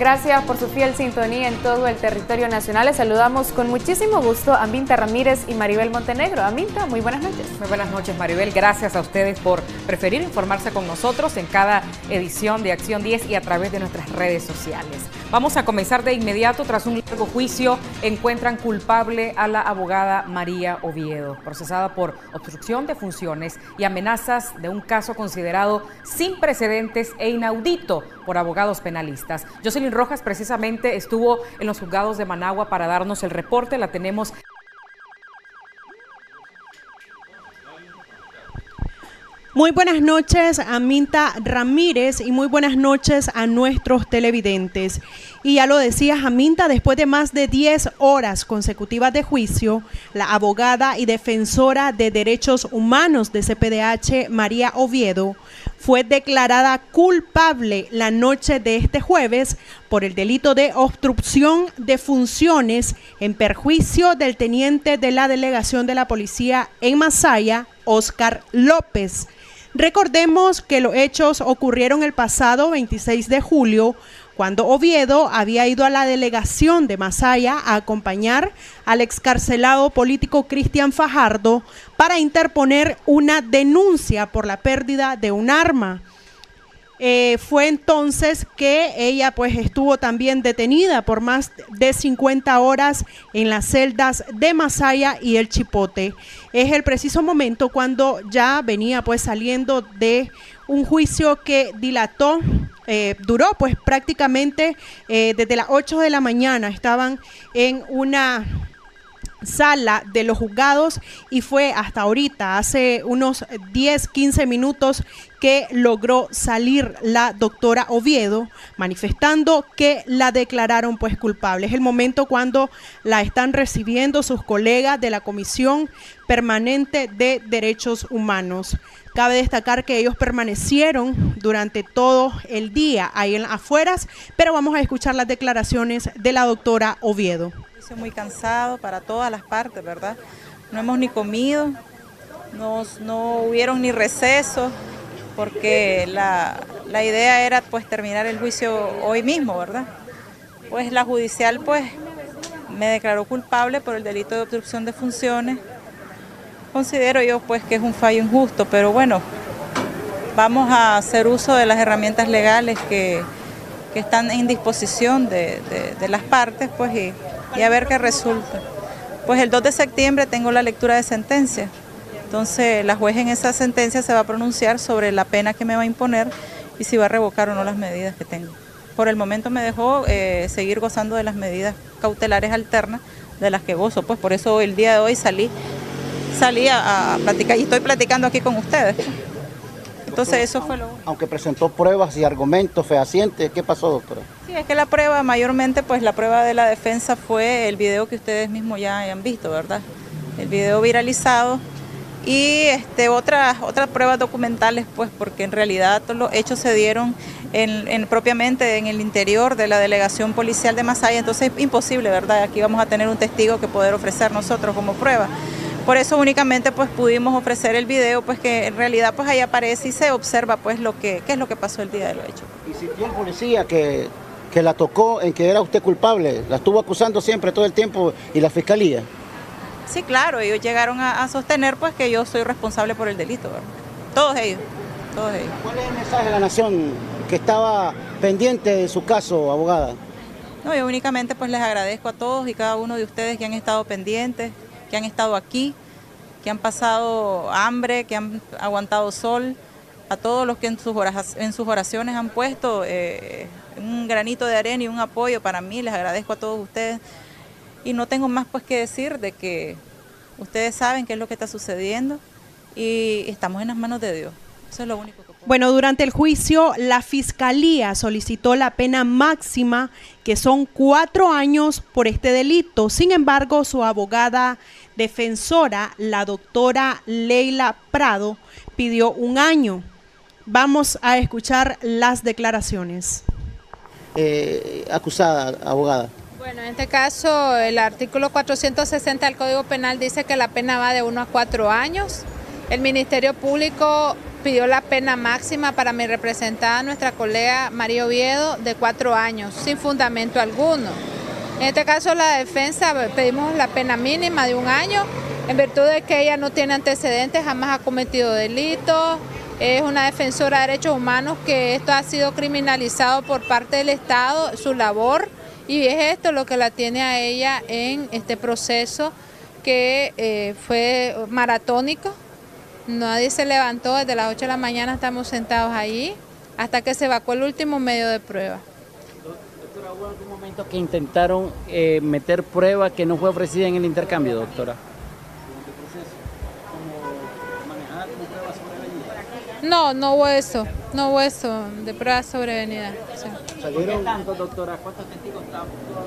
Gracias por su fiel sintonía en todo el territorio nacional. Les saludamos con muchísimo gusto a Aminta Ramírez y Maribel Montenegro. Aminta, muy buenas noches. Muy buenas noches, Maribel. Gracias a ustedes por preferir informarse con nosotros en cada edición de Acción 10 y a través de nuestras redes sociales. Vamos a comenzar de inmediato. Tras un largo juicio, encuentran culpable a la abogada María Oviedo, procesada por obstrucción de funciones y amenazas de un caso considerado sin precedentes e inaudito por abogados penalistas. Jocelyn Rojas precisamente estuvo en los juzgados de Managua para darnos el reporte. La tenemos. Muy buenas noches, Aminta Ramírez, y muy buenas noches a nuestros televidentes. Y ya lo decías, Aminta, después de más de 10 horas consecutivas de juicio, la abogada y defensora de derechos humanos de CPDH, María Oviedo, fue declarada culpable la noche de este jueves por el delito de obstrucción de funciones en perjuicio del teniente de la delegación de la policía en Masaya, Óscar López. Recordemos que los hechos ocurrieron el pasado 26 de julio, cuando Oviedo había ido a la delegación de Masaya a acompañar al excarcelado político Cristian Fajardo para interponer una denuncia por la pérdida de un arma. Fue entonces que ella pues estuvo también detenida por más de 50 horas en las celdas de Masaya y El Chipote. Es el preciso momento cuando ya venía pues saliendo de un juicio que dilató, duró pues prácticamente desde las 8 de la mañana. Estaban en una sala de los juzgados y fue hasta ahorita, hace unos 10-15 minutos, que logró salir la doctora Oviedo, manifestando que la declararon pues culpable. Es el momento cuando la están recibiendo sus colegas de la Comisión Permanente de Derechos Humanos. Cabe destacar que ellos permanecieron durante todo el día ahí en las afueras, pero vamos a escuchar las declaraciones de la doctora Oviedo. Muy cansado para todas las partes, ¿verdad? No hemos ni comido, no hubieron ni recesos, porque la idea era pues terminar el juicio hoy mismo, ¿verdad? Pues la judicial pues me declaró culpable por el delito de obstrucción de funciones. Considero yo pues que es un fallo injusto, pero bueno, vamos a hacer uso de las herramientas legales que están en disposición de las partes, pues y a ver qué resulta. Pues el 2 de septiembre tengo la lectura de sentencia, entonces la juez en esa sentencia se va a pronunciar sobre la pena que me va a imponer y si va a revocar o no las medidas que tengo. Por el momento me dejó seguir gozando de las medidas cautelares alternas de las que gozo, pues por eso el día de hoy salí a platicar y estoy platicando aquí con ustedes. Entonces eso fue lo único. Aunque presentó pruebas y argumentos fehacientes, ¿qué pasó, doctora? Sí, es que la prueba, mayormente, pues la prueba de la defensa fue el video que ustedes mismos ya han visto, ¿verdad? El video viralizado y otras pruebas documentales, pues porque en realidad los hechos se dieron propiamente en el interior de la delegación policial de Masaya, entonces es imposible, ¿verdad? Aquí vamos a tener un testigo que poder ofrecer nosotros como prueba. Por eso únicamente pues pudimos ofrecer el video, pues que en realidad pues ahí aparece y se observa pues qué es lo que pasó el día de los hechos. ¿Y sintió el policía que la tocó en que era usted culpable? ¿La estuvo acusando siempre todo el tiempo y la fiscalía? Sí, claro, ellos llegaron a sostener pues que yo soy responsable por el delito, ¿verdad? Todos ellos. ¿Cuál es el mensaje de la nación que estaba pendiente de su caso, abogada? No, yo únicamente pues les agradezco a todos y cada uno de ustedes que han estado pendientes, que han estado aquí, que han pasado hambre, que han aguantado sol, a todos los que en sus oraciones han puesto un granito de arena y un apoyo para mí, les agradezco a todos ustedes. Y no tengo más pues que decir de que ustedes saben qué es lo que está sucediendo y estamos en las manos de Dios. Eso es lo único que puedo. Bueno, durante el juicio, la Fiscalía solicitó la pena máxima, que son 4 años por este delito. Sin embargo, su abogada defensora, la doctora Leila Prado, pidió 1 año. Vamos a escuchar las declaraciones. Acusada, abogada. Bueno, en este caso, el artículo 460 del Código Penal dice que la pena va de 1 a 4 años. El Ministerio Público pidió la pena máxima para mi representada, nuestra colega María Oviedo, de 4 años, sin fundamento alguno. En este caso la defensa pedimos la pena mínima de 1 año, en virtud de que ella no tiene antecedentes, jamás ha cometido delitos, es una defensora de derechos humanos, que esto ha sido criminalizado por parte del Estado, su labor, y es esto lo que la tiene a ella en este proceso que fue maratónico. Nadie se levantó, desde las 8 de la mañana estamos sentados ahí hasta que se evacuó el último medio de prueba. Doctora, ¿hubo algún momento que intentaron meter prueba que no fue ofrecida en el intercambio, doctora? No, no hubo eso de prueba sobrevenida. Sí. ¿Salieron tanto, doctora? ¿Cuántos testigos estaban?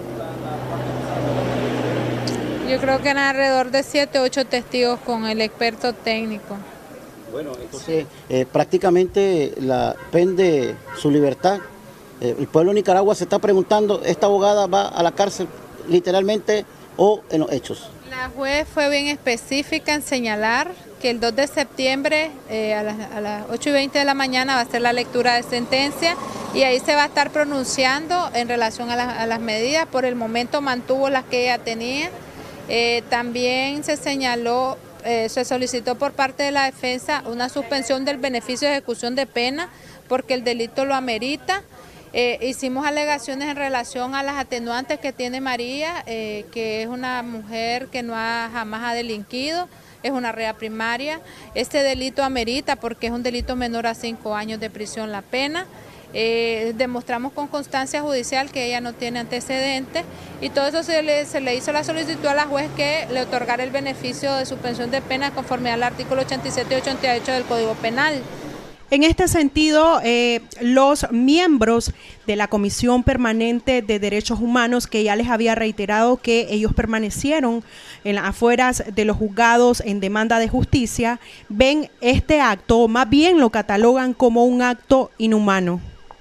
Yo creo que eran alrededor de 7 o 8 testigos con el experto técnico. Bueno, entonces prácticamente pende su libertad. El pueblo de Nicaragua se está preguntando, ¿esta abogada va a la cárcel literalmente o en los hechos? La juez fue bien específica en señalar que el 2 de septiembre a las 8:20 de la mañana va a ser la lectura de sentencia y ahí se va a estar pronunciando en relación a las medidas. Por el momento mantuvo las que ella tenía. También se señaló, se solicitó por parte de la defensa una suspensión del beneficio de ejecución de pena porque el delito lo amerita. Hicimos alegaciones en relación a las atenuantes que tiene María, que es una mujer que jamás ha delinquido, es una rea primaria. Este delito amerita porque es un delito menor a 5 años de prisión la pena. Demostramos con constancia judicial que ella no tiene antecedentes y todo eso se le hizo la solicitud a la juez que le otorgara el beneficio de suspensión de pena conforme al artículo 87 y 88 del Código Penal. En este sentido, los miembros de la Comisión Permanente de Derechos Humanos, que ya les había reiterado que ellos permanecieron en las afueras de los juzgados en demanda de justicia, ven este acto, o más bien lo catalogan como un acto inhumano.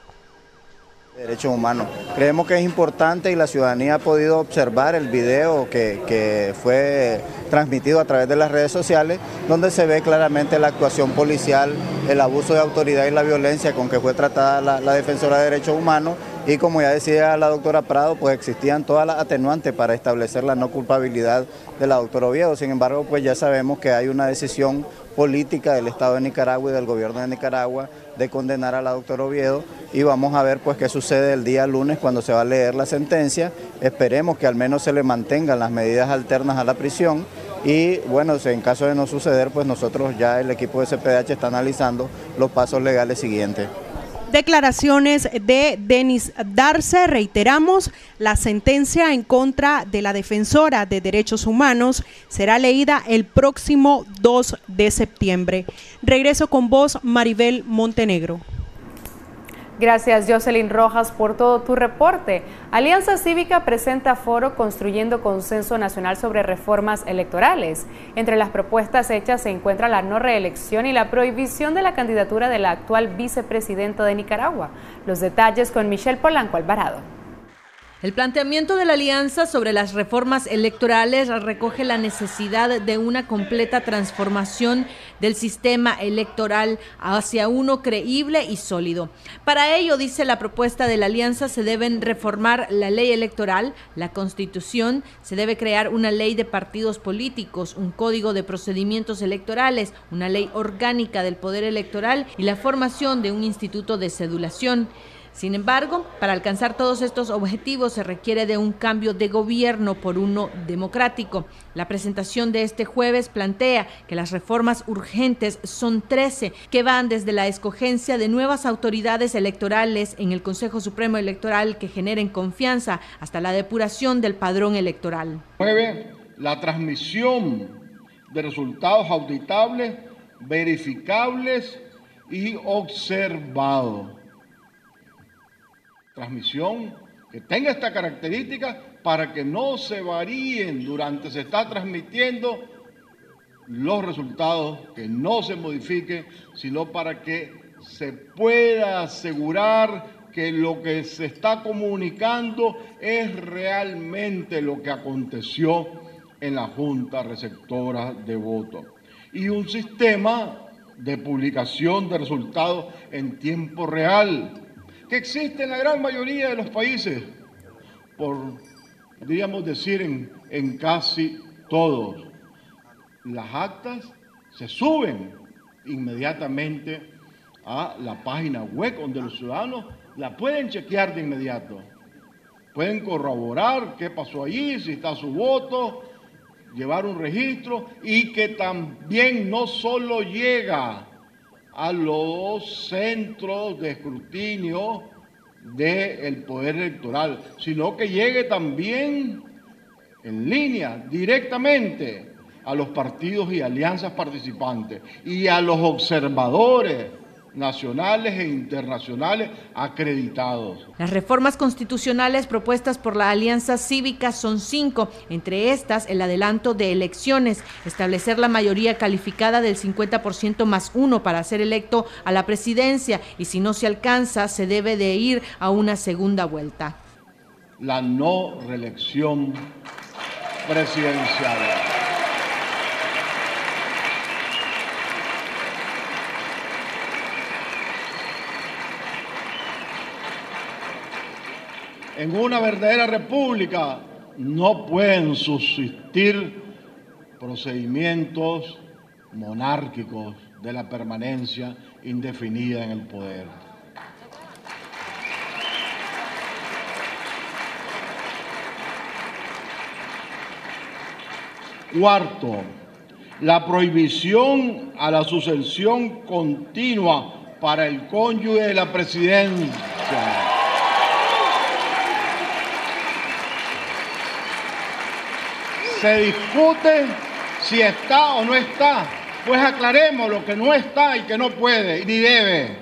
Derechos humanos. Creemos que es importante y la ciudadanía ha podido observar el video que fue transmitido a través de las redes sociales, donde se ve claramente la actuación policial, el abuso de autoridad y la violencia con que fue tratada la defensora de derechos humanos y como ya decía la doctora Prado, pues existían todas las atenuantes para establecer la no culpabilidad de la doctora Oviedo. Sin embargo, pues ya sabemos que hay una decisión política del Estado de Nicaragua y del gobierno de Nicaragua de condenar a la doctora Oviedo y vamos a ver pues qué sucede el día lunes cuando se va a leer la sentencia. Esperemos que al menos se le mantengan las medidas alternas a la prisión y bueno, en caso de no suceder, pues nosotros ya el equipo de CPDH está analizando los pasos legales siguientes. Declaraciones de Denis Darce. Reiteramos, la sentencia en contra de la defensora de derechos humanos será leída el próximo 2 de septiembre. Regreso con vos, Maribel Montenegro. Gracias, Jocelyn Rojas, por todo tu reporte. Alianza Cívica presenta foro Construyendo Consenso Nacional sobre Reformas Electorales. Entre las propuestas hechas se encuentra la no reelección y la prohibición de la candidatura de la actual vicepresidenta de Nicaragua. Los detalles con Michelle Polanco Alvarado. El planteamiento de la alianza sobre las reformas electorales recoge la necesidad de una completa transformación del sistema electoral hacia uno creíble y sólido. Para ello, dice la propuesta de la alianza, se deben reformar la ley electoral, la Constitución, se debe crear una ley de partidos políticos, un código de procedimientos electorales, una ley orgánica del poder electoral y la formación de un instituto de cedulación. Sin embargo, para alcanzar todos estos objetivos se requiere de un cambio de gobierno por uno democrático. La presentación de este jueves plantea que las reformas urgentes son 13, que van desde la escogencia de nuevas autoridades electorales en el Consejo Supremo Electoral que generen confianza hasta la depuración del padrón electoral. 9. La transmisión de resultados auditables, verificables y observados. Transmisión que tenga esta característica para que no se varíen durante se está transmitiendo los resultados, que no se modifiquen, sino para que se pueda asegurar que lo que se está comunicando es realmente lo que aconteció en la Junta Receptora de Votos. Y un sistema de publicación de resultados en tiempo real, que existe en la gran mayoría de los países, podríamos decir en casi todos. Las actas se suben inmediatamente a la página web donde los ciudadanos la pueden chequear de inmediato. Pueden corroborar qué pasó allí, si está su voto, llevar un registro, y que también no solo llega a los centros de escrutinio del Poder Electoral, sino que llegue también en línea, directamente, a los partidos y alianzas participantes y a los observadores nacionales e internacionales acreditados. Las reformas constitucionales propuestas por la Alianza Cívica son 5, entre estas el adelanto de elecciones, establecer la mayoría calificada del 50% más 1 para ser electo a la presidencia, y si no se alcanza se debe de ir a una segunda vuelta. La no reelección presidencial. En una verdadera república no pueden subsistir procedimientos monárquicos de la permanencia indefinida en el poder. Cuarto, la prohibición a la sucesión continua para el cónyuge de la presidencia. Se discute si está o no está, pues aclaremos lo que no está y que no puede ni debe.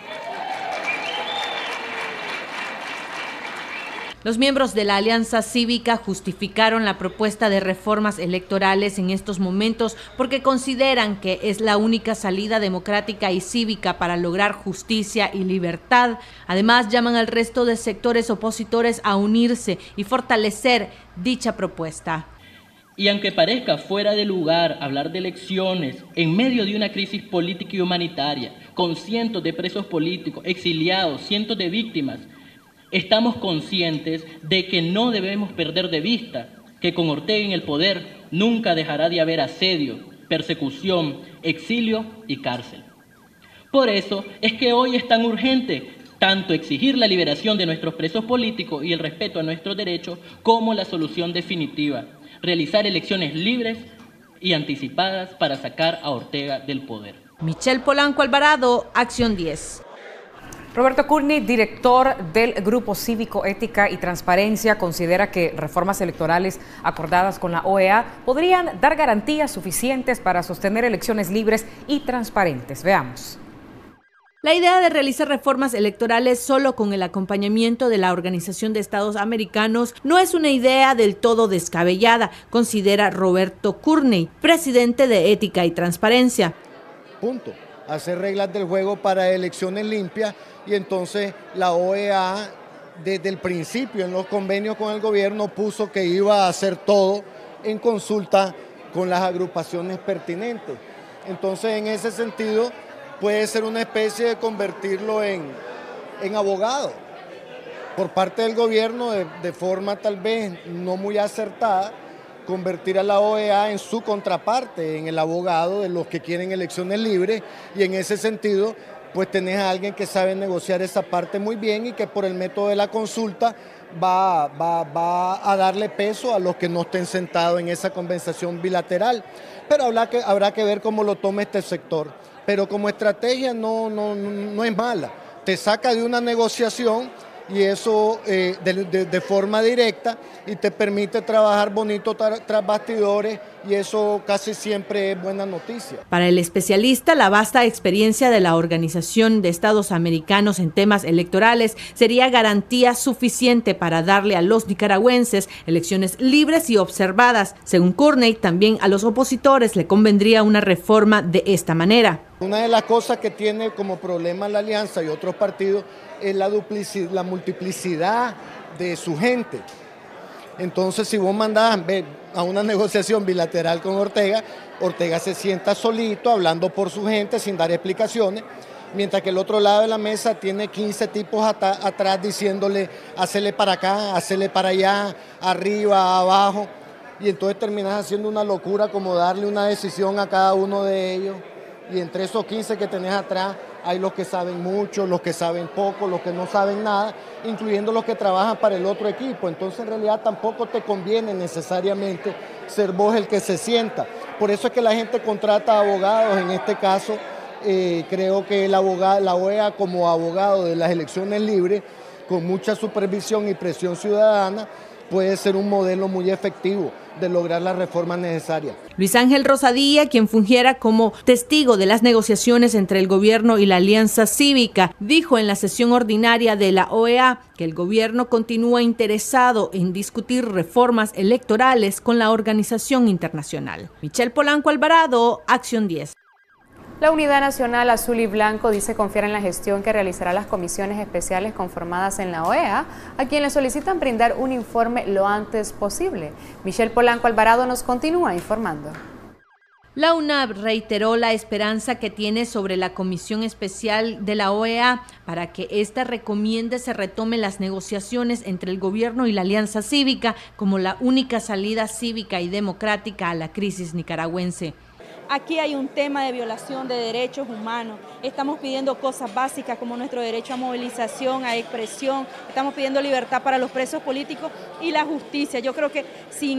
Los miembros de la Alianza Cívica justificaron la propuesta de reformas electorales en estos momentos porque consideran que es la única salida democrática y cívica para lograr justicia y libertad. Además, llaman al resto de sectores opositores a unirse y fortalecer dicha propuesta. Y aunque parezca fuera de lugar hablar de elecciones en medio de una crisis política y humanitaria, con cientos de presos políticos, exiliados, cientos de víctimas, estamos conscientes de que no debemos perder de vista que con Ortega en el poder nunca dejará de haber asedio, persecución, exilio y cárcel. Por eso es que hoy es tan urgente tanto exigir la liberación de nuestros presos políticos y el respeto a nuestros derechos, como la solución definitiva: realizar elecciones libres y anticipadas para sacar a Ortega del poder. Michelle Polanco Alvarado, Acción 10. Roberto Courney, director del Grupo Cívico Ética y Transparencia, considera que reformas electorales acordadas con la OEA podrían dar garantías suficientes para sostener elecciones libres y transparentes. Veamos. La idea de realizar reformas electorales solo con el acompañamiento de la Organización de Estados Americanos no es una idea del todo descabellada, considera Roberto Courney, presidente de Ética y Transparencia. Punto. Hacer reglas del juego para elecciones limpias, y entonces la OEA desde el principio en los convenios con el gobierno puso que iba a hacer todo en consulta con las agrupaciones pertinentes. Entonces, en ese sentido, puede ser una especie de convertirlo en abogado por parte del gobierno, de forma tal vez no muy acertada, convertir a la OEA en su contraparte, en el abogado de los que quieren elecciones libres, y en ese sentido pues tenés a alguien que sabe negociar esa parte muy bien y que por el método de la consulta va a darle peso a los que no estén sentados en esa conversación bilateral. Pero habrá que ver cómo lo toma este sector. Pero como estrategia no es mala. Te saca de una negociación y eso de forma directa, y te permite trabajar bonito tras bastidores, y eso casi siempre es buena noticia. Para el especialista, la vasta experiencia de la Organización de Estados Americanos en temas electorales sería garantía suficiente para darle a los nicaragüenses elecciones libres y observadas. Según Courney, también a los opositores le convendría una reforma de esta manera. Una de las cosas que tiene como problema la Alianza y otros partidos es la multiplicidad de su gente. Entonces, si vos mandás a una negociación bilateral con Ortega, Ortega se sienta solito, hablando por su gente, sin dar explicaciones, mientras que el otro lado de la mesa tiene 15 tipos atrás diciéndole, hacele para acá, hacele para allá, arriba, abajo, y entonces terminás haciendo una locura como darle una decisión a cada uno de ellos, y entre esos 15 que tenés atrás, hay los que saben mucho, los que saben poco, los que no saben nada, incluyendo los que trabajan para el otro equipo. Entonces, en realidad, tampoco te conviene necesariamente ser vos el que se sienta. Por eso es que la gente contrata abogados. En este caso, creo que la OEA, como abogado de las elecciones libres, con mucha supervisión y presión ciudadana, puede ser un modelo muy efectivo de lograr las reformas necesarias. Luis Ángel Rosadía, quien fungiera como testigo de las negociaciones entre el gobierno y la Alianza Cívica, dijo en la sesión ordinaria de la OEA que el gobierno continúa interesado en discutir reformas electorales con la organización internacional. Michelle Polanco Alvarado, Acción 10. La Unidad Nacional Azul y Blanco dice confiar en la gestión que realizará las comisiones especiales conformadas en la OEA, a quien le solicitan brindar un informe lo antes posible. Michelle Polanco Alvarado nos continúa informando. La UNAB reiteró la esperanza que tiene sobre la comisión especial de la OEA para que ésta recomiende se retomen las negociaciones entre el gobierno y la Alianza Cívica como la única salida cívica y democrática a la crisis nicaragüense. Aquí hay un tema de violación de derechos humanos. Estamos pidiendo cosas básicas como nuestro derecho a movilización, a expresión. Estamos pidiendo libertad para los presos políticos y la justicia. Yo creo que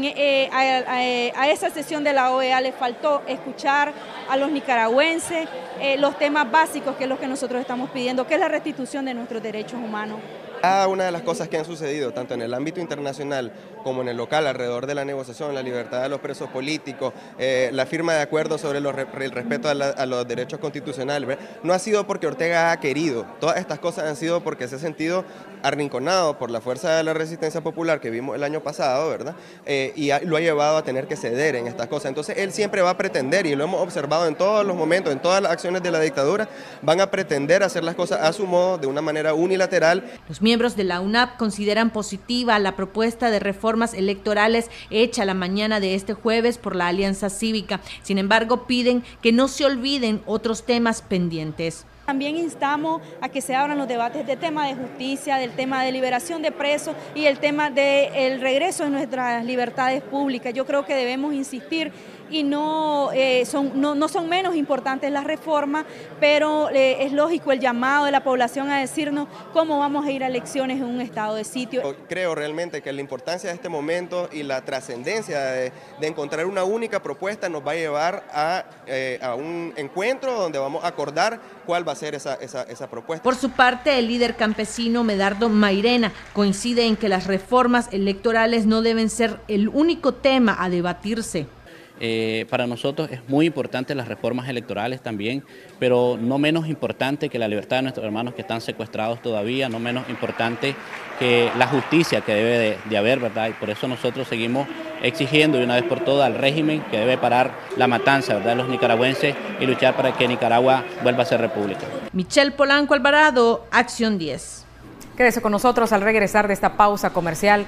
a esa sesión de la OEA le faltó escuchar a los nicaragüenses los temas básicos, que es lo que nosotros estamos pidiendo, que es la restitución de nuestros derechos humanos. Cada una de las cosas que han sucedido, tanto en el ámbito internacional como en el local, alrededor de la negociación, la libertad de los presos políticos, la firma de acuerdos sobre el respeto a los derechos constitucionales, ¿verdad? No ha sido porque Ortega ha querido, todas estas cosas han sido porque se ha sentido arrinconado por la fuerza de la resistencia popular que vimos el año pasado, ¿verdad? Y lo ha llevado a tener que ceder en estas cosas. Entonces él siempre va a pretender, y lo hemos observado en todos los momentos, en todas las acciones de la dictadura, van a pretender hacer las cosas a su modo, de una manera unilateral. Los miembros de la UNAP consideran positiva la propuesta de reformas electorales hecha la mañana de este jueves por la Alianza Cívica. Sin embargo, piden que no se olviden otros temas pendientes. También instamos a que se abran los debates del tema de justicia, del tema de liberación de presos y el tema del regreso de nuestras libertades públicas. Yo creo que debemos insistir y no son menos importantes las reformas, pero es lógico el llamado de la población a decirnos cómo vamos a ir a elecciones en un estado de sitio. Creo realmente que la importancia de este momento y la trascendencia de encontrar una única propuesta nos va a llevar a un encuentro donde vamos a acordar cuál va a ser esa propuesta. Por su parte, el líder campesino Medardo Mairena coincide en que las reformas electorales no deben ser el único tema a debatirse. Para nosotros es muy importante las reformas electorales también, pero no menos importante que la libertad de nuestros hermanos que están secuestrados todavía, no menos importante que la justicia que debe de haber, ¿verdad? Y por eso nosotros seguimos exigiendo de una vez por todas al régimen que debe parar la matanza, ¿verdad?, de los nicaragüenses y luchar para que Nicaragua vuelva a ser república. Michelle Polanco Alvarado, Acción 10. Quédese con nosotros al regresar de esta pausa comercial.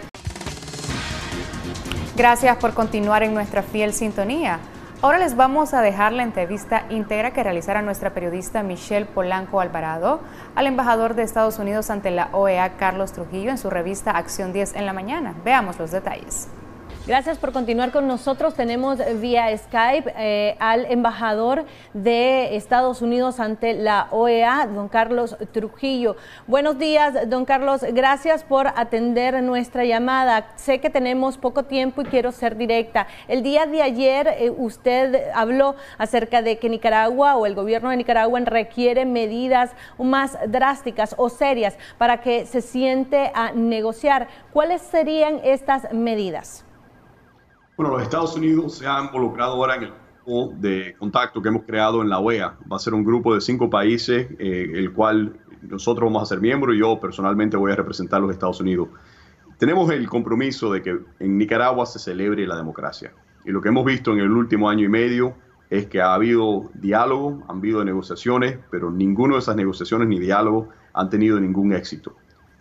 Gracias por continuar en nuestra fiel sintonía. Ahora les vamos a dejar la entrevista íntegra que realizara nuestra periodista Michelle Polanco Alvarado al embajador de Estados Unidos ante la OEA, Carlos Trujillo, en su revista Acción 10 en la mañana. Veamos los detalles. Gracias por continuar con nosotros. Tenemos vía Skype al embajador de Estados Unidos ante la OEA, don Carlos Trujillo. Buenos días, don Carlos. Gracias por atender nuestra llamada. Sé que tenemos poco tiempo y quiero ser directa. El día de ayer usted habló acerca de que Nicaragua o el gobierno de Nicaragua requiere medidas más drásticas o serias para que se siente a negociar. ¿Cuáles serían estas medidas? Bueno, los Estados Unidos se han involucrado ahora en el grupo de contacto que hemos creado en la OEA. Va a ser un grupo de 5 países, el cual nosotros vamos a ser miembros y yo personalmente voy a representar a los Estados Unidos. Tenemos el compromiso de que en Nicaragua se celebre la democracia. Y lo que hemos visto en el último año y medio es que ha habido diálogo, han habido negociaciones, pero ninguna de esas negociaciones ni diálogo han tenido ningún éxito.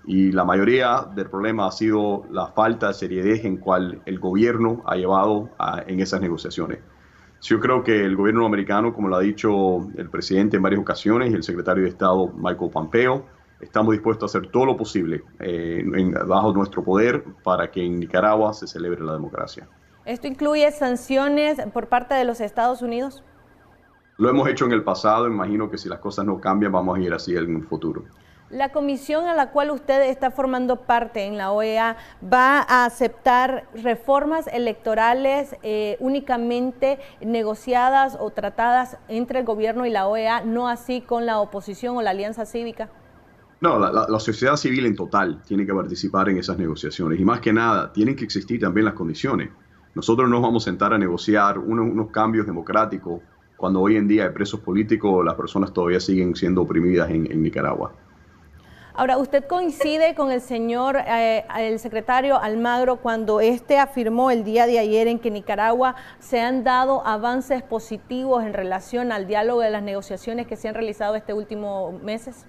Y la mayoría del problema ha sido la falta de seriedad en cual el gobierno ha llevado en esas negociaciones. Yo creo que el gobierno americano, como lo ha dicho el presidente en varias ocasiones y el secretario de Estado Michael Pompeo, estamos dispuestos a hacer todo lo posible bajo nuestro poder para que en Nicaragua se celebre la democracia. ¿Esto incluye sanciones por parte de los Estados Unidos? Lo hemos hecho en el pasado, imagino que si las cosas no cambian vamos a ir así en un futuro. La comisión a la cual usted está formando parte en la OEA va a aceptar reformas electorales únicamente negociadas o tratadas entre el gobierno y la OEA, no así con la oposición o la Alianza Cívica. No, la sociedad civil en total tiene que participar en esas negociaciones y más que nada tienen que existir también las condiciones. Nosotros no nos vamos a sentar a negociar unos cambios democráticos cuando hoy en día hay presos políticos, las personas todavía siguen siendo oprimidas en Nicaragua. Ahora, ¿usted coincide con el señor, el secretario Almagro, cuando este afirmó el día de ayer en que Nicaragua se han dado avances positivos en relación al diálogo de las negociaciones que se han realizado este último meses?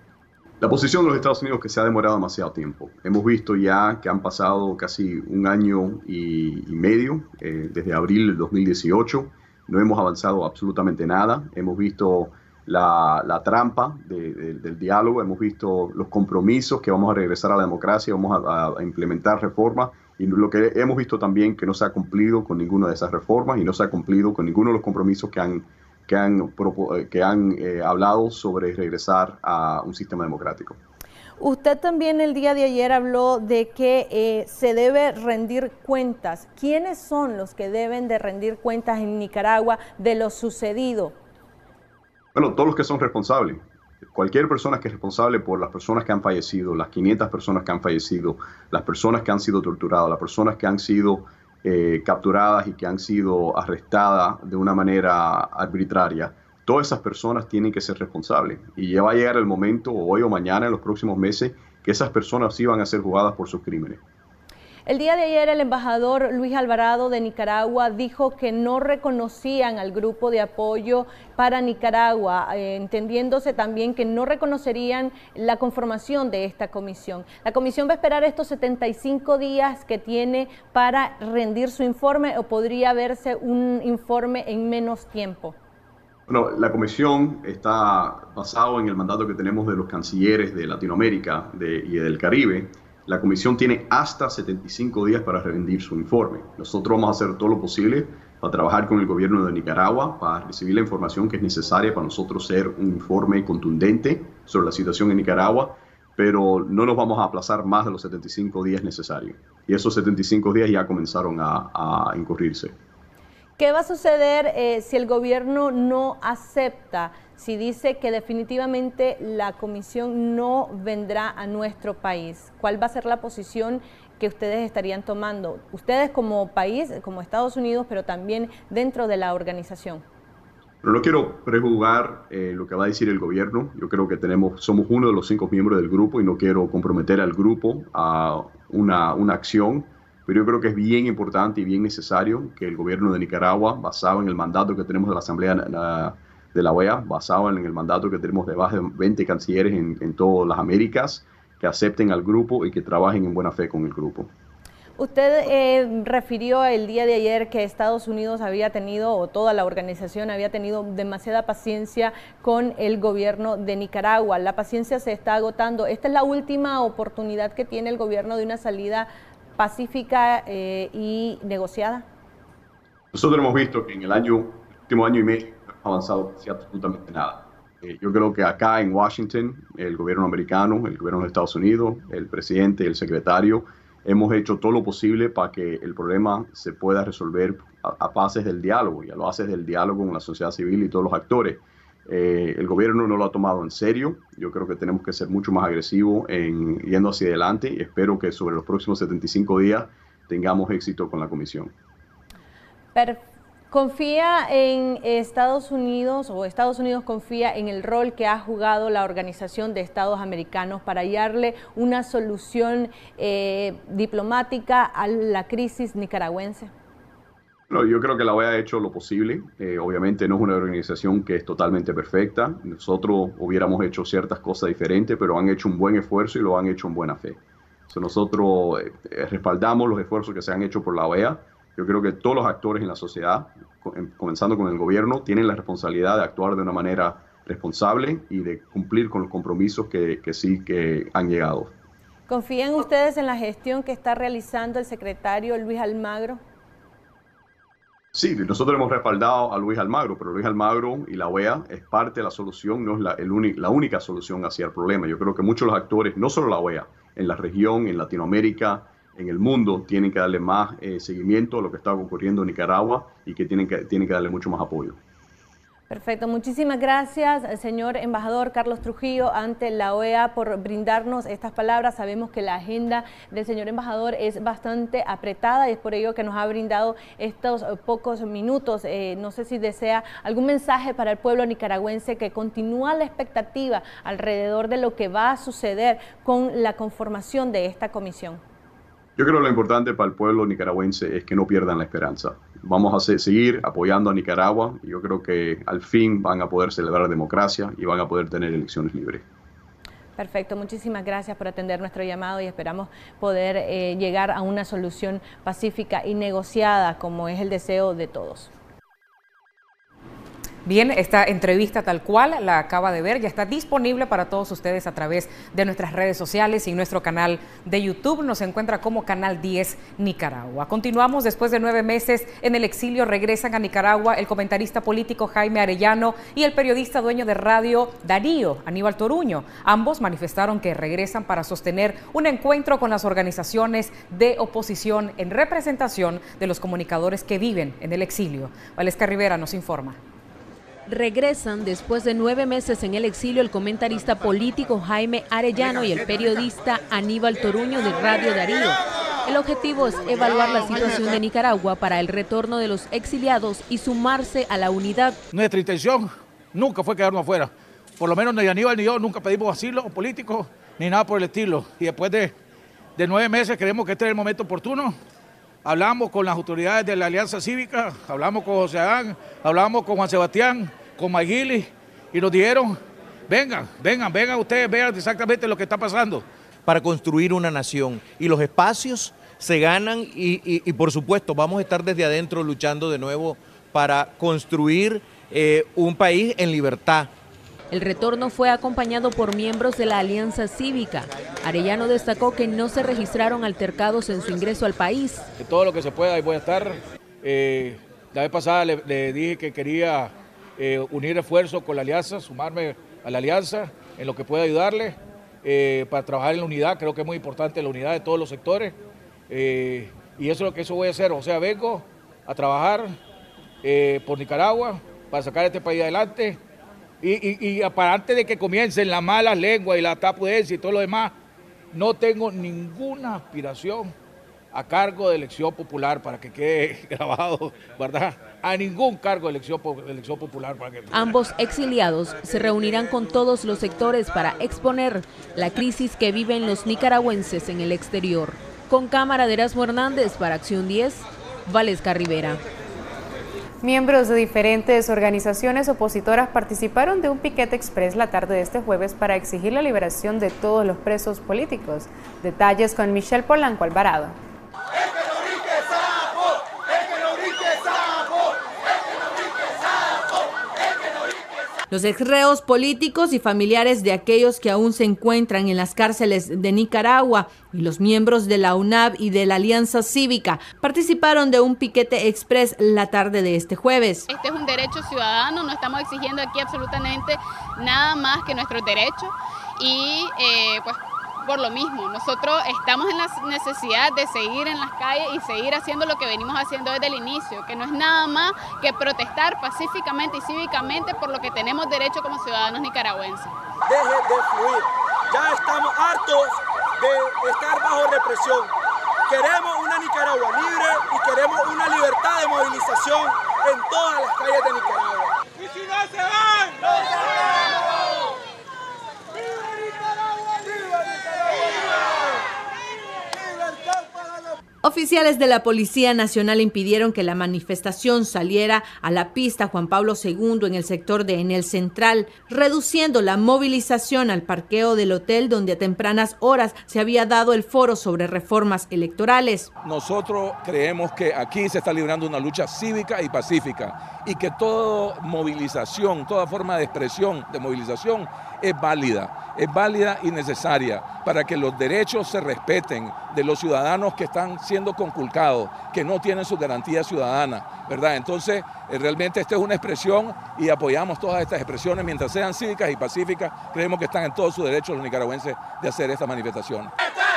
La posición de los Estados Unidos que se ha demorado demasiado tiempo. Hemos visto ya que han pasado casi un año y medio, desde abril del 2018. No hemos avanzado absolutamente nada. Hemos visto la trampa del diálogo, hemos visto los compromisos que vamos a regresar a la democracia, vamos a implementar reformas, y lo que hemos visto también que no se ha cumplido con ninguna de esas reformas y no se ha cumplido con ninguno de los compromisos que han hablado sobre regresar a un sistema democrático. Usted también el día de ayer habló de que se debe rendir cuentas. ¿Quiénes son los que deben de rendir cuentas en Nicaragua de lo sucedido? Bueno, todos los que son responsables. Cualquier persona que es responsable por las personas que han fallecido, las 500 personas que han fallecido, las personas que han sido torturadas, las personas que han sido capturadas y que han sido arrestadas de una manera arbitraria, todas esas personas tienen que ser responsables. Y ya va a llegar el momento, hoy o mañana, en los próximos meses, que esas personas sí van a ser juzgadas por sus crímenes. El día de ayer el embajador Luis Alvarado de Nicaragua dijo que no reconocían al grupo de apoyo para Nicaragua, entendiéndose también que no reconocerían la conformación de esta comisión. La comisión va a esperar estos 75 días que tiene para rendir su informe, o podría verse un informe en menos tiempo. Bueno, la comisión está basada en el mandato que tenemos de los cancilleres de Latinoamérica y del Caribe. La comisión tiene hasta 75 días para rendir su informe. Nosotros vamos a hacer todo lo posible para trabajar con el gobierno de Nicaragua, para recibir la información que es necesaria para nosotros hacer un informe contundente sobre la situación en Nicaragua, pero no nos vamos a aplazar más de los 75 días necesarios. Y esos 75 días ya comenzaron a incurrirse. ¿Qué va a suceder si el gobierno no acepta, si dice que definitivamente la comisión no vendrá a nuestro país? ¿Cuál va a ser la posición que ustedes estarían tomando? Ustedes como país, como Estados Unidos, pero también dentro de la organización. Pero no quiero prejuzgar lo que va a decir el gobierno. Yo creo que somos uno de los 5 miembros del grupo y no quiero comprometer al grupo a una acción. Pero yo creo que es bien importante y bien necesario que el gobierno de Nicaragua, basado en el mandato que tenemos de la Asamblea de la OEA, basado en el mandato que tenemos de más de 20 cancilleres en todas las Américas, que acepten al grupo y que trabajen en buena fe con el grupo. Usted refirió el día de ayer que Estados Unidos había tenido, o toda la organización había tenido demasiada paciencia con el gobierno de Nicaragua. La paciencia se está agotando. ¿Esta es la última oportunidad que tiene el gobierno de una salida pacífica y negociada? Nosotros hemos visto que en el último año y medio no hemos avanzado casi absolutamente nada. Yo creo que acá en Washington, el gobierno americano, el gobierno de Estados Unidos, el presidente y el secretario, hemos hecho todo lo posible para que el problema se pueda resolver a bases del diálogo y a bases del diálogo con la sociedad civil y todos los actores. El gobierno no lo ha tomado en serio. Yo creo que tenemos que ser mucho más agresivos yendo hacia adelante, y espero que sobre los próximos 75 días tengamos éxito con la comisión. ¿Confía en Estados Unidos, o Estados Unidos confía en el rol que ha jugado la Organización de Estados Americanos para hallarle una solución diplomática a la crisis nicaragüense? No, yo creo que la OEA ha hecho lo posible. Obviamente no es una organización que es totalmente perfecta. Nosotros hubiéramos hecho ciertas cosas diferentes, pero han hecho un buen esfuerzo y lo han hecho en buena fe. Nosotros respaldamos los esfuerzos que se han hecho por la OEA. Yo creo que todos los actores en la sociedad, comenzando con el gobierno, tienen la responsabilidad de actuar de una manera responsable y de cumplir con los compromisos que sí que han llegado. ¿Confían ustedes en la gestión que está realizando el secretario Luis Almagro? Sí, nosotros hemos respaldado a Luis Almagro, pero Luis Almagro y la OEA es parte de la solución, no es la única solución hacia el problema. Yo creo que muchos de los actores, no solo la OEA, en la región, en Latinoamérica, en el mundo, tienen que darle más seguimiento a lo que está ocurriendo en Nicaragua y que tienen que darle mucho más apoyo. Perfecto, muchísimas gracias, señor embajador Carlos Trujillo, ante la OEA por brindarnos estas palabras. Sabemos que la agenda del señor embajador es bastante apretada y es por ello que nos ha brindado estos pocos minutos. No sé si desea algún mensaje para el pueblo nicaragüense que continúa la expectativa alrededor de lo que va a suceder con la conformación de esta comisión. Yo creo que lo importante para el pueblo nicaragüense es que no pierdan la esperanza. Vamos a seguir apoyando a Nicaragua y yo creo que al fin van a poder celebrar democracia y van a poder tener elecciones libres. Perfecto, muchísimas gracias por atender nuestro llamado y esperamos poder llegar a una solución pacífica y negociada como es el deseo de todos. Bien, esta entrevista tal cual la acaba de ver, ya está disponible para todos ustedes a través de nuestras redes sociales y nuestro canal de YouTube. Nos encuentra como Canal 10 Nicaragua. Continuamos. Después de 9 meses en el exilio, regresan a Nicaragua el comentarista político Jaime Arellano y el periodista dueño de Radio Darío, Aníbal Toruño. Ambos manifestaron que regresan para sostener un encuentro con las organizaciones de oposición en representación de los comunicadores que viven en el exilio. Valesca Rivera nos informa. Regresan después de 9 meses en el exilio el comentarista político Jaime Arellano y el periodista Aníbal Toruño de Radio Darío. El objetivo es evaluar la situación de Nicaragua para el retorno de los exiliados y sumarse a la unidad. Nuestra intención nunca fue quedarnos afuera. Por lo menos ni Aníbal ni yo nunca pedimos asilo político ni nada por el estilo. Y después de 9 meses creemos que este es el momento oportuno. Hablamos con las autoridades de la Alianza Cívica, hablamos con José Adán, hablamos con Juan Sebastián, con Maguili, y nos dijeron, vengan ustedes, vean exactamente lo que está pasando. Para construir una nación, y los espacios se ganan y por supuesto vamos a estar desde adentro luchando de nuevo para construir un país en libertad. El retorno fue acompañado por miembros de la Alianza Cívica. Arellano destacó que no se registraron altercados en su ingreso al país. De todo lo que se pueda, ahí voy a estar. La vez pasada le dije que quería unir esfuerzos con la Alianza, sumarme a la Alianza en lo que pueda ayudarle para trabajar en la unidad. Creo que es muy importante la unidad de todos los sectores y eso es lo que voy a hacer. O sea, vengo a trabajar por Nicaragua para sacar este país adelante. Y para antes de que comiencen las malas lenguas y la tapudencia y todo lo demás, no tengo ninguna aspiración a cargo de elección popular, para que quede grabado, ¿verdad? A ningún cargo de elección popular. Ambos exiliados se reunirán con todos los sectores para exponer la crisis que viven los nicaragüenses en el exterior. Con cámara de Erasmo Hernández para Acción 10, Valesca Rivera. Miembros de diferentes organizaciones opositoras participaron de un piquete express la tarde de este jueves para exigir la liberación de todos los presos políticos. Detalles con Michelle Polanco Alvarado. Los exreos políticos y familiares de aquellos que aún se encuentran en las cárceles de Nicaragua y los miembros de la UNAV y de la Alianza Cívica participaron de un piquete express la tarde de este jueves. Este es un derecho ciudadano, no estamos exigiendo aquí absolutamente nada más que nuestros derechos y pues por lo mismo, nosotros estamos en la necesidad de seguir en las calles y seguir haciendo lo que venimos haciendo desde el inicio, que no es nada más que protestar pacíficamente y cívicamente por lo que tenemos derecho como ciudadanos nicaragüenses. Deje de fluir, ya estamos hartos de estar bajo represión. Queremos una Nicaragua libre y queremos una libertad de movilización en todas las calles de Nicaragua. ¡Y si no se van! ¡No se van! Oficiales de la Policía Nacional impidieron que la manifestación saliera a la pista Juan Pablo II en el sector de Enel Central, reduciendo la movilización al parqueo del hotel donde a tempranas horas se había dado el foro sobre reformas electorales. Nosotros creemos que aquí se está librando una lucha cívica y pacífica y que toda movilización, toda forma de expresión de movilización es válida y necesaria para que los derechos se respeten de los ciudadanos que están siendo conculcados, que no tienen su garantía ciudadana, ¿verdad? Entonces, realmente esta es una expresión y apoyamos todas estas expresiones mientras sean cívicas y pacíficas. Creemos que están en todo su derecho los nicaragüenses de hacer esta manifestación.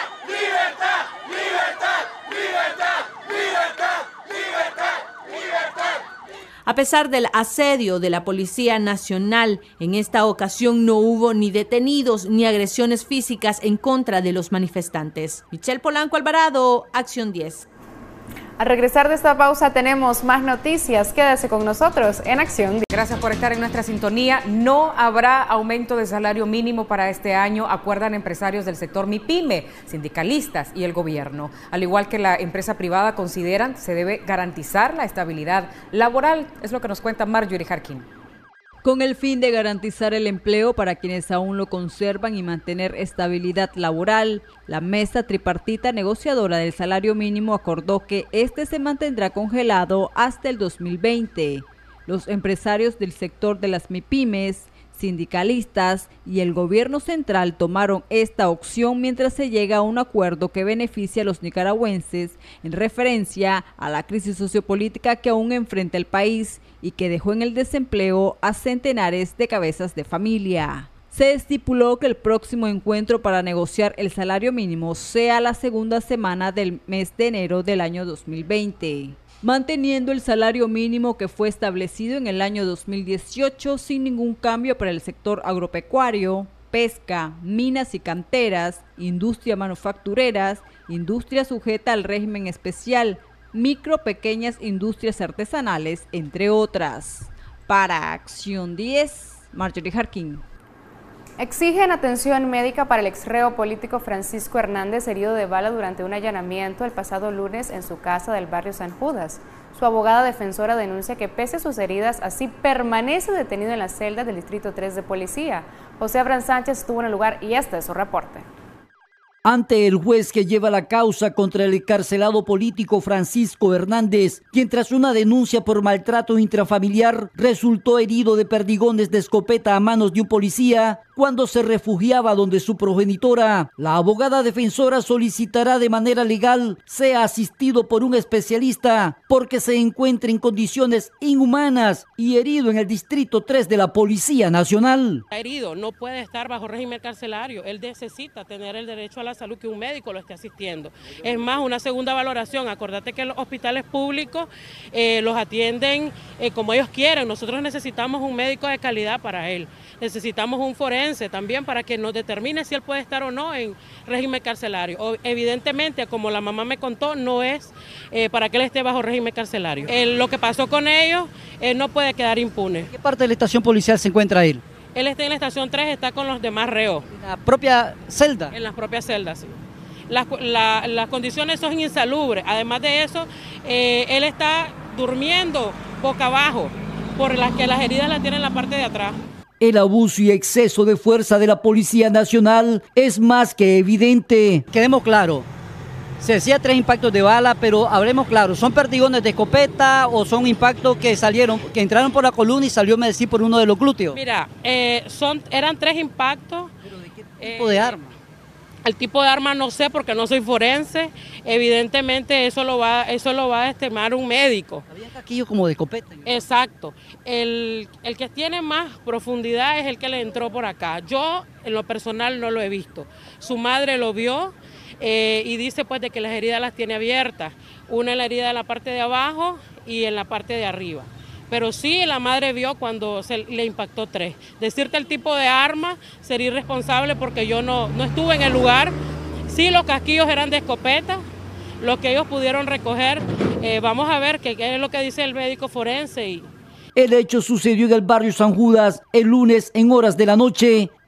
A pesar del asedio de la Policía Nacional, en esta ocasión no hubo ni detenidos ni agresiones físicas en contra de los manifestantes. Michelle Polanco Alvarado, Acción 10. Al regresar de esta pausa tenemos más noticias. Quédese con nosotros en Acción 10. Gracias por estar en nuestra sintonía. No habrá aumento de salario mínimo para este año, acuerdan empresarios del sector MIPYME, sindicalistas y el gobierno. Al igual que la empresa privada, consideran se debe garantizar la estabilidad laboral. Es lo que nos cuenta Marjorie Jarquín. Con el fin de garantizar el empleo para quienes aún lo conservan y mantener estabilidad laboral, la mesa tripartita negociadora del salario mínimo acordó que este se mantendrá congelado hasta el 2020. Los empresarios del sector de las MIPYMES, sindicalistas y el gobierno central tomaron esta opción mientras se llega a un acuerdo que beneficia a los nicaragüenses en referencia a la crisis sociopolítica que aún enfrenta el país y que dejó en el desempleo a centenares de cabezas de familia. Se estipuló que el próximo encuentro para negociar el salario mínimo sea la segunda semana del mes de enero del año 2020. Manteniendo el salario mínimo que fue establecido en el año 2018 sin ningún cambio para el sector agropecuario, pesca, minas y canteras, industria manufactureras, industria sujeta al régimen especial, micro, pequeñas industrias artesanales, entre otras. Para Acción 10, Marjorie Jarquín. Exigen atención médica para el exreo político Francisco Hernández, herido de bala durante un allanamiento el pasado lunes en su casa del barrio San Judas. Su abogada defensora denuncia que pese a sus heridas, así permanece detenido en la celda del Distrito 3 de Policía. José Abraham Sánchez estuvo en el lugar y este es su reporte. Ante el juez que lleva la causa contra el encarcelado político Francisco Hernández, quien tras una denuncia por maltrato intrafamiliar resultó herido de perdigones de escopeta a manos de un policía cuando se refugiaba donde su progenitora, la abogada defensora solicitará de manera legal sea asistido por un especialista porque se encuentra en condiciones inhumanas y herido en el Distrito 3 de la Policía Nacional. Herido, no puede estar bajo régimen carcelario, él necesita tener el derecho a la salud que un médico lo esté asistiendo. Es más, una segunda valoración, acordate que los hospitales públicos los atienden como ellos quieren, nosotros necesitamos un médico de calidad para él, necesitamos un forense también para que nos determine si él puede estar o no en régimen carcelario. Evidentemente, como la mamá me contó, no es para que él esté bajo régimen carcelario. Lo que pasó con ellos no puede quedar impune. ¿En qué parte de la estación policial se encuentra él? Él está en la estación 3, está con los demás reos. ¿En la propia celda? En las propias celdas, sí. Las condiciones son insalubres. Además de eso, él está durmiendo boca abajo, por las que las heridas las tiene en la parte de atrás. El abuso y exceso de fuerza de la Policía Nacional es más que evidente. Quedemos claros, se decía 3 impactos de bala, pero hablemos claro, ¿son perdigones de escopeta o son impactos que entraron por la columna y salió, me decís, por uno de los glúteos? Mira, eran 3 impactos. ¿Pero de qué tipo de arma? El tipo de arma no sé porque no soy forense, evidentemente eso lo va a estimar un médico. Había caquillos como de escopeta. Exacto, el que tiene más profundidad es el que le entró por acá. Yo en lo personal no lo he visto, su madre lo vio y dice pues de que las heridas las tiene abiertas, una en la herida de la parte de abajo y en la parte de arriba. Pero sí, la madre vio cuando le impactó 3. Decirte el tipo de arma sería irresponsable porque yo no estuve en el lugar. Sí, los casquillos eran de escopeta, lo que ellos pudieron recoger. Vamos a ver qué es lo que dice el médico forense. El hecho sucedió en el barrio San Judas el lunes en horas de la noche,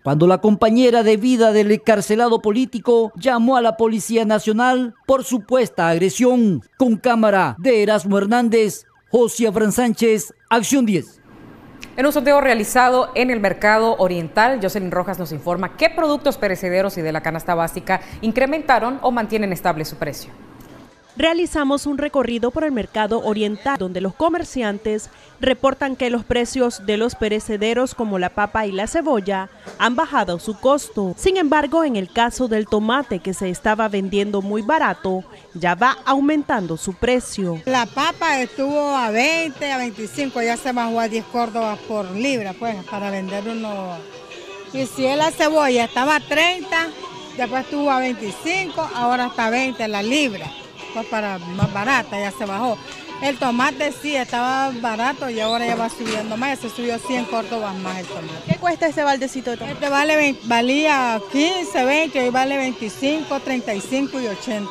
cuando la compañera de vida del encarcelado político llamó a la Policía Nacional por supuesta agresión. Con cámara de Erasmo Hernández, José Abraham Sánchez, Acción 10. En un sondeo realizado en el mercado oriental, Jocelyn Rojas nos informa qué productos perecederos y de la canasta básica incrementaron o mantienen estable su precio. Realizamos un recorrido por el mercado oriental, donde los comerciantes reportan que los precios de los perecederos como la papa y la cebolla han bajado su costo. Sin embargo, en el caso del tomate, que se estaba vendiendo muy barato, ya va aumentando su precio. La papa estuvo a 20, a 25, ya se bajó a 10 córdobas por libra, pues, para vender uno. Y si la cebolla estaba a 30, después estuvo a 25, ahora está a 20 la libra. Pues para más barata, ya se bajó. El tomate sí estaba barato y ahora ya va subiendo más, se subió 100 córdobas más el tomate. ¿Qué cuesta ese baldecito de tomate? Este valía 15, 20, hoy vale 25, 35 y 80.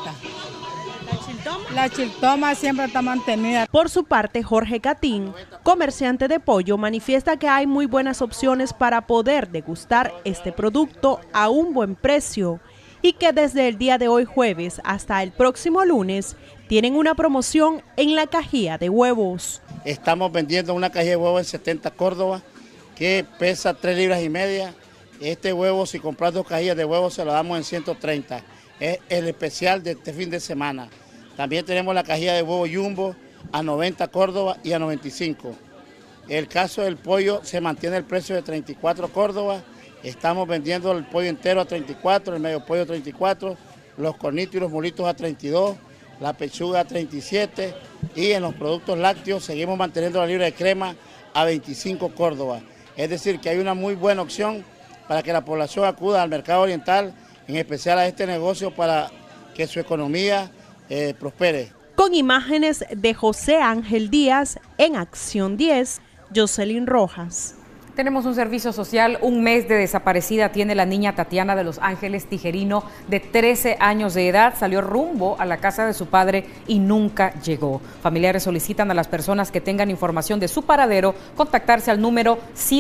La chiltoma siempre está mantenida. Por su parte, Jorge Catín, comerciante de pollo, manifiesta que hay muy buenas opciones para poder degustar este producto a un buen precio, y que desde el día de hoy jueves hasta el próximo lunes tienen una promoción en la cajilla de huevos. Estamos vendiendo una cajilla de huevos en 70 córdobas que pesa 3 libras y media. Este huevo, si compras 2 cajillas de huevos, se lo damos en 130. Es el especial de este fin de semana. También tenemos la cajilla de huevo Jumbo a 90 córdobas y a 95. El caso del pollo se mantiene el precio de 34 córdobas. Estamos vendiendo el pollo entero a 34, el medio pollo a 34, los cornitos y los molitos a 32, la pechuga a 37 y en los productos lácteos seguimos manteniendo la libra de crema a 25 córdobas. Es decir, que hay una muy buena opción para que la población acuda al mercado oriental, en especial a este negocio, para que su economía prospere. Con imágenes de José Ángel Díaz, en Acción 10, Jocelyn Rojas. Tenemos un servicio social. Un mes de desaparecida tiene la niña Tatiana de Los Ángeles Tijerino, de 13 años de edad. Salió rumbo a la casa de su padre y nunca llegó. Familiares solicitan a las personas que tengan información de su paradero contactarse al número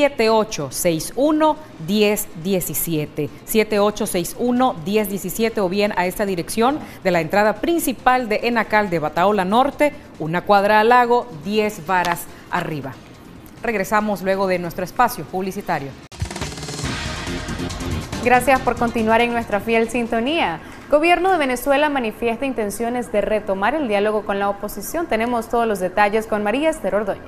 7861-1017. 7861-1017 o bien a esta dirección de la entrada principal de Enacal de Bataola Norte, una cuadra al lago, 10 varas arriba. Regresamos luego de nuestro espacio publicitario. Gracias por continuar en nuestra fiel sintonía. Gobierno de Venezuela manifiesta intenciones de retomar el diálogo con la oposición. Tenemos todos los detalles con María Esther Ordóñez.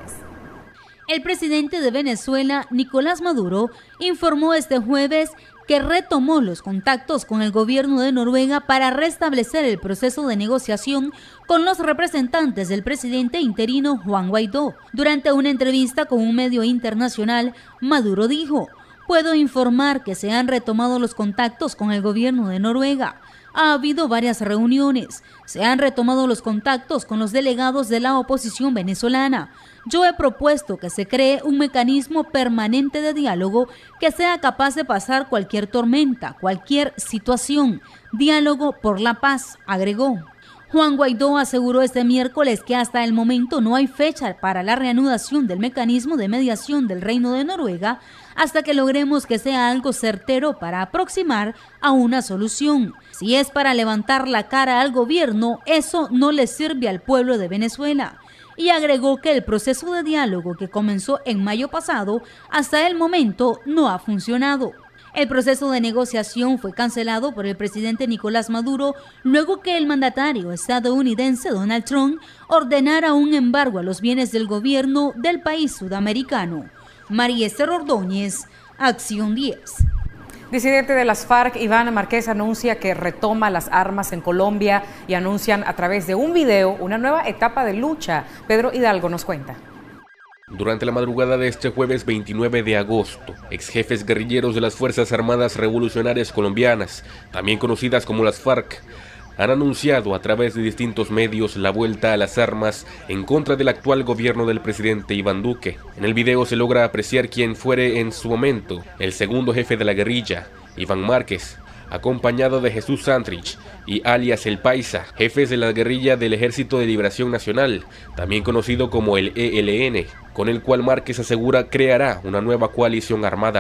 El presidente de Venezuela, Nicolás Maduro, informó este jueves que retomó los contactos con el gobierno de Noruega para restablecer el proceso de negociación con los representantes del presidente interino Juan Guaidó. Durante una entrevista con un medio internacional, Maduro dijo: "Puedo informar que se han retomado los contactos con el gobierno de Noruega. Ha habido varias reuniones. Se han retomado los contactos con los delegados de la oposición venezolana. Yo he propuesto que se cree un mecanismo permanente de diálogo que sea capaz de pasar cualquier tormenta, cualquier situación. Diálogo por la paz", agregó. Juan Guaidó aseguró este miércoles que hasta el momento no hay fecha para la reanudación del mecanismo de mediación del Reino de Noruega hasta que logremos que sea algo certero para aproximar a una solución. Si es para levantar la cara al gobierno, eso no le sirve al pueblo de Venezuela. Y agregó que el proceso de diálogo que comenzó en mayo pasado hasta el momento no ha funcionado. El proceso de negociación fue cancelado por el presidente Nicolás Maduro luego que el mandatario estadounidense Donald Trump ordenara un embargo a los bienes del gobierno del país sudamericano. María Esther Ordóñez, Acción 10. Disidente de las FARC, Iván Márquez, anuncia que retoma las armas en Colombia y anuncian a través de un video una nueva etapa de lucha. Pedro Hidalgo nos cuenta. Durante la madrugada de este jueves 29 de agosto, exjefes guerrilleros de las Fuerzas Armadas Revolucionarias Colombianas, también conocidas como las FARC, han anunciado a través de distintos medios la vuelta a las armas en contra del actual gobierno del presidente Iván Duque. En el video se logra apreciar quién fuere en su momento el segundo jefe de la guerrilla, Iván Márquez, acompañado de Jesús Santrich y alias El Paisa, jefes de la guerrilla del Ejército de Liberación Nacional, también conocido como el ELN, con el cual Márquez asegura creará una nueva coalición armada.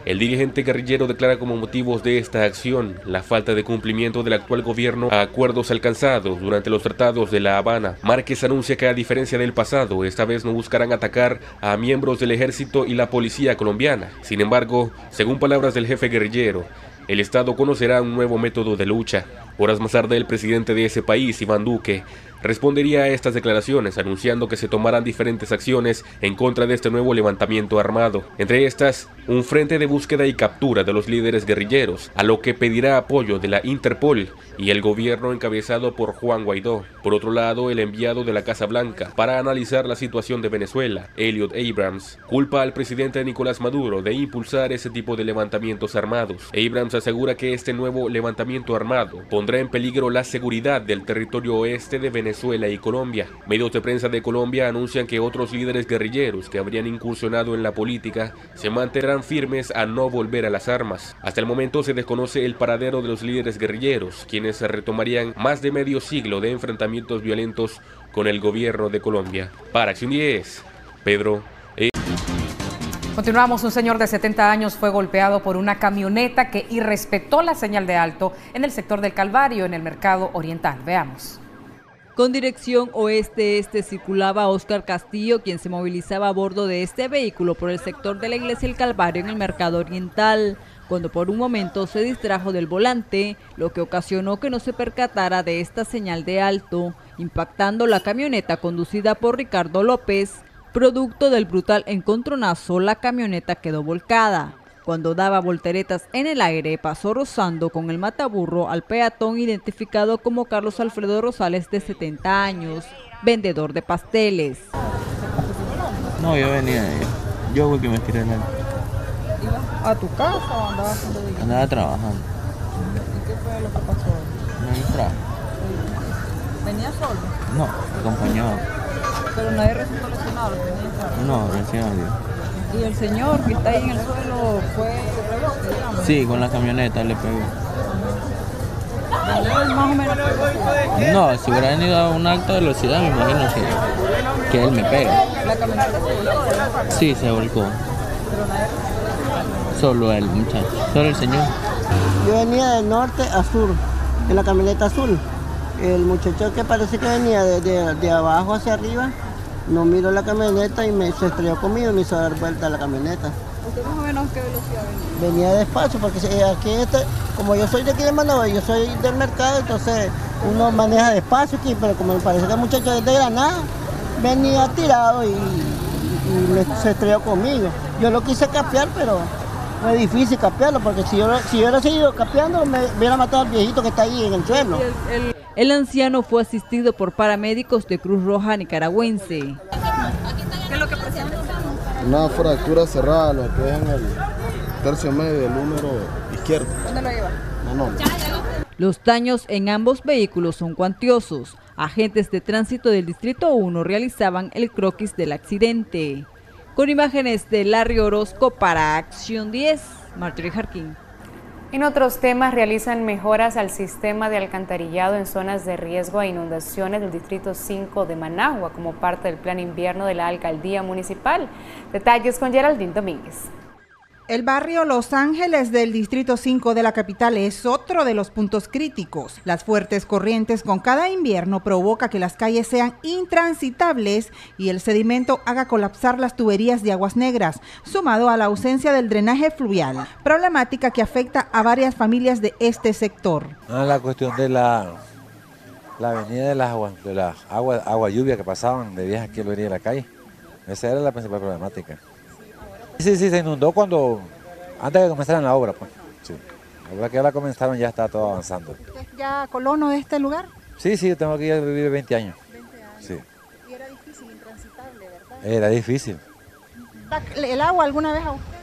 El dirigente guerrillero declara como motivos de esta acción la falta de cumplimiento del actual gobierno a acuerdos alcanzados durante los tratados de La Habana. Márquez anuncia que, a diferencia del pasado, esta vez no buscarán atacar a miembros del ejército y la policía colombiana. Sin embargo, según palabras del jefe guerrillero, el Estado conocerá un nuevo método de lucha. Horas más tarde, el presidente de ese país, Iván Duque, respondería a estas declaraciones anunciando que se tomarán diferentes acciones en contra de este nuevo levantamiento armado. Entre estas, un frente de búsqueda y captura de los líderes guerrilleros, a lo que pedirá apoyo de la Interpol y el gobierno encabezado por Juan Guaidó. Por otro lado, el enviado de la Casa Blanca para analizar la situación de Venezuela, Elliot Abrams, culpa al presidente Nicolás Maduro de impulsar ese tipo de levantamientos armados. Abrams asegura que este nuevo levantamiento armado pondrá en peligro la seguridad del territorio oeste de Venezuela y Colombia. Medios de prensa de Colombia anuncian que otros líderes guerrilleros que habrían incursionado en la política se mantendrán firmes a no volver a las armas. Hasta el momento se desconoce el paradero de los líderes guerrilleros, quienes retomarían más de medio siglo de enfrentamientos violentos con el gobierno de Colombia. Para Acción 10, Pedro. Continuamos. Un señor de 70 años fue golpeado por una camioneta que irrespetó la señal de alto en el sector del Calvario, en el Mercado Oriental. Veamos. Con dirección oeste-este circulaba Óscar Castillo, quien se movilizaba a bordo de este vehículo por el sector de la Iglesia del Calvario en el Mercado Oriental, cuando por un momento se distrajo del volante, lo que ocasionó que no se percatara de esta señal de alto, impactando la camioneta conducida por Ricardo López. Producto del brutal encontronazo, la camioneta quedó volcada. Cuando daba volteretas en el aire, pasó rozando con el mataburro al peatón identificado como Carlos Alfredo Rosales, de 70 años, vendedor de pasteles. No, yo venía, yo fui que me tiré en el... ¿Ibas a tu casa o andabas haciendo dinero? Andaba trabajando. ¿Y qué fue lo que pasó? No hay trabajo. ¿Venía solo? No, acompañado. Pero nadie resultó lesionado, lo tenía claro. No, recién adiós. ¿Y el señor que está ahí en el suelo fue de rebote, digamos? Sí, con la camioneta le pegó. Más o menos. No, si hubiera venido a un alta velocidad, me imagino que él me pega. ¿La camioneta se volcó? Sí, se volcó. Pero nadie resultó. Solo el muchacho, solo el señor. Yo venía de norte a sur, en la camioneta azul. El muchacho que parece que venía de abajo hacia arriba, no miró la camioneta y se estrelló conmigo y me hizo dar vuelta a la camioneta. ¿Usted más o menos qué velocidad venía? Venía despacio porque aquí como yo soy de aquí de Managua, yo soy del mercado, entonces uno maneja despacio aquí, pero como me parece que el muchacho es de Granada, venía tirado y se estrelló conmigo. Yo lo quise capear, pero fue difícil capearlo, porque si yo hubiera seguido capeando, me hubiera matado al viejito que está ahí en el suelo. El anciano fue asistido por paramédicos de Cruz Roja nicaragüense. ¿Qué es lo que presenta? Una fractura cerrada, lo que es en el tercio medio del húmero izquierdo. ¿Dónde lo lleva? No. Los daños en ambos vehículos son cuantiosos. Agentes de tránsito del Distrito 1 realizaban el croquis del accidente. Con imágenes de Larry Orozco para Acción 10, Marjorie Jarquín. En otros temas, realizan mejoras al sistema de alcantarillado en zonas de riesgo a inundaciones del Distrito 5 de Managua como parte del plan invierno de la Alcaldía Municipal. Detalles con Geraldine Domínguez. El barrio Los Ángeles del Distrito 5 de la capital es otro de los puntos críticos. Las fuertes corrientes con cada invierno provoca que las calles sean intransitables y el sedimento haga colapsar las tuberías de aguas negras, sumado a la ausencia del drenaje fluvial, problemática que afecta a varias familias de este sector. La cuestión de la avenida de las agua lluvia que pasaban de vías aquí a la orilla de la calle, esa era la principal problemática. Sí, se inundó antes de que comenzaran la obra, pues. Sí. La obra que ya la comenzaron ya está todo avanzando. ¿Usted es ya colono de este lugar? Sí, yo tengo que vivir 20 años. 20 años. Sí. Y era difícil, intransitable, ¿verdad? Era difícil. ¿El agua alguna vez a usted?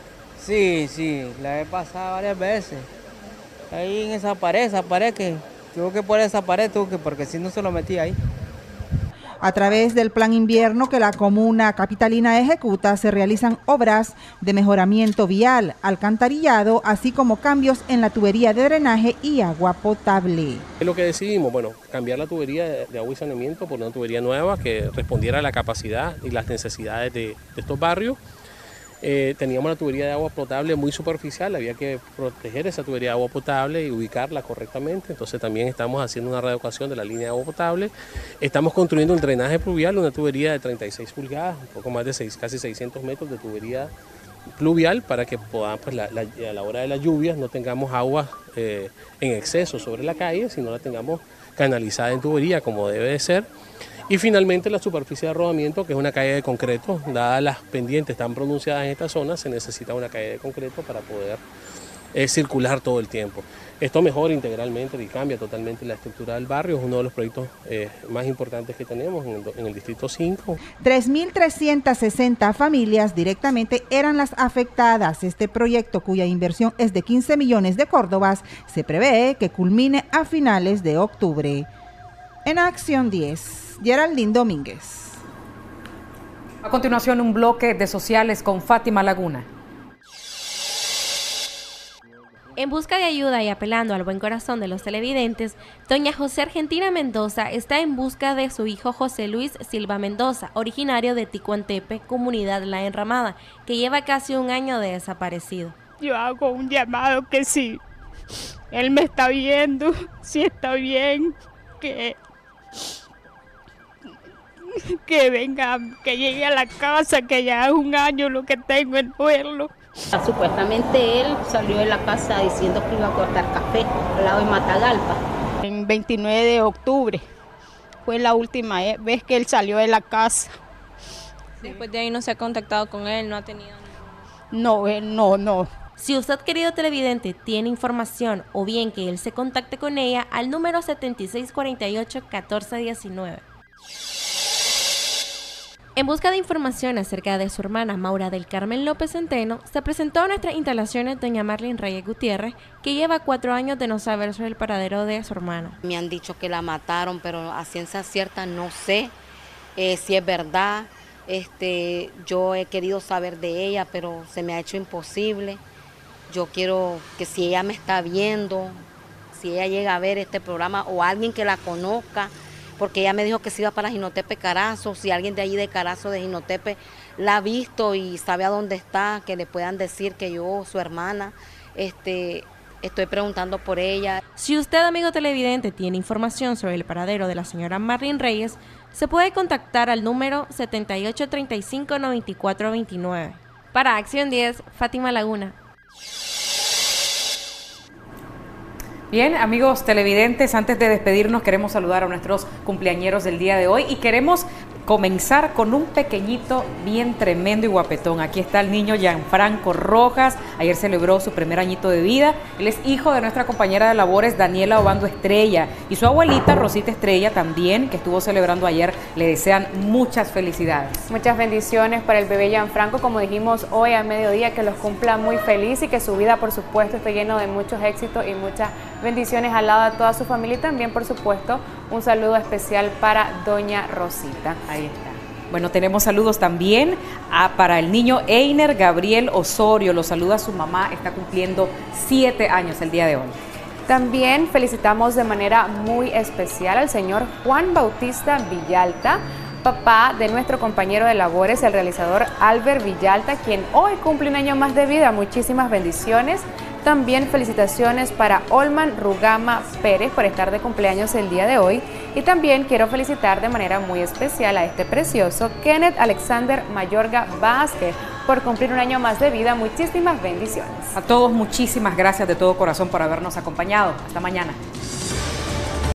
Sí, la he pasado varias veces. Ahí en esa pared que tuve que poner esa pared, porque si no se lo metí ahí. A través del plan invierno que la comuna capitalina ejecuta, se realizan obras de mejoramiento vial, alcantarillado, así como cambios en la tubería de drenaje y agua potable. Lo que decidimos, cambiar la tubería de agua y saneamiento por una tubería nueva que respondiera a la capacidad y las necesidades de estos barrios. teníamos una tubería de agua potable muy superficial, había que proteger esa tubería de agua potable y ubicarla correctamente, entonces también estamos haciendo una readecuación de la línea de agua potable. Estamos construyendo un drenaje pluvial, una tubería de 36 pulgadas, un poco más de casi 600 metros de tubería pluvial para que podamos, pues, a la hora de las lluvias no tengamos agua en exceso sobre la calle, sino la tengamos canalizada en tubería como debe de ser. Y finalmente la superficie de rodamiento, que es una calle de concreto, dadas las pendientes tan pronunciadas en esta zona, se necesita una calle de concreto para poder circular todo el tiempo. Esto mejora integralmente y cambia totalmente la estructura del barrio, es uno de los proyectos más importantes que tenemos en el Distrito 5. 3.360 familias directamente eran las afectadas. Este proyecto, cuya inversión es de 15 millones de córdobas, se prevé que culmine a finales de octubre. En Acción 10, Geraldine Domínguez. A continuación, un bloque de sociales con Fátima Laguna. En busca de ayuda y apelando al buen corazón de los televidentes, doña José Argentina Mendoza está en busca de su hijo José Luis Silva Mendoza, originario de Ticuantepe, comunidad La Enramada, que lleva casi un año de desaparecido. Yo hago un llamado que si él me está viendo, si está bien, que venga, que llegue a la casa, que ya es un año lo que tengo en verlo. Supuestamente él salió de la casa diciendo que iba a cortar café al lado de Matagalpa. En 29 de octubre fue la última vez que él salió de la casa. Después de ahí no se ha contactado con él, no ha tenido... No. Si usted, querido televidente, tiene información o bien que él se contacte con ella al número 7648-1419. En busca de información acerca de su hermana Maura del Carmen López Centeno, se presentó a nuestras instalaciones doña Marlene Reyes Gutiérrez, que lleva 4 años de no saber sobre el paradero de su hermana. Me han dicho que la mataron, pero a ciencia cierta no sé si es verdad. Yo he querido saber de ella, pero se me ha hecho imposible. Yo quiero que si ella me está viendo, si ella llega a ver este programa o alguien que la conozca, porque ella me dijo que se iba para Jinotepe Carazo, si alguien de allí de Carazo, de Jinotepe, la ha visto y sabe a dónde está, que le puedan decir que yo, su hermana, estoy preguntando por ella. Si usted, amigo televidente, tiene información sobre el paradero de la señora Marlene Reyes, se puede contactar al número 7835-9429. Para Acción 10, Fátima Laguna. Bien, amigos televidentes, antes de despedirnos queremos saludar a nuestros cumpleañeros del día de hoy y queremos comenzar con un pequeñito bien tremendo y guapetón. Aquí está el niño Gianfranco Rojas, ayer celebró su primer añito de vida. Él es hijo de nuestra compañera de labores Daniela Obando Estrella y su abuelita Rosita Estrella también, que estuvo celebrando ayer, le desean muchas felicidades. Muchas bendiciones para el bebé Gianfranco, como dijimos hoy a mediodía, que los cumpla muy feliz y que su vida, por supuesto, esté lleno de muchos éxitos y muchas bendiciones al lado de toda su familia y también, por supuesto, un saludo especial para doña Rosita. Ahí está. Bueno, tenemos saludos también para el niño Einer Gabriel Osorio. Lo saluda su mamá, está cumpliendo 7 años el día de hoy. También felicitamos de manera muy especial al señor Juan Bautista Villalta, papá de nuestro compañero de labores, el realizador Albert Villalta, quien hoy cumple un año más de vida. Muchísimas bendiciones. También felicitaciones para Olman Rugama Pérez por estar de cumpleaños el día de hoy. Y también quiero felicitar de manera muy especial a este precioso Kenneth Alexander Mayorga Vázquez por cumplir un año más de vida. Muchísimas bendiciones. A todos muchísimas gracias de todo corazón por habernos acompañado. Hasta mañana.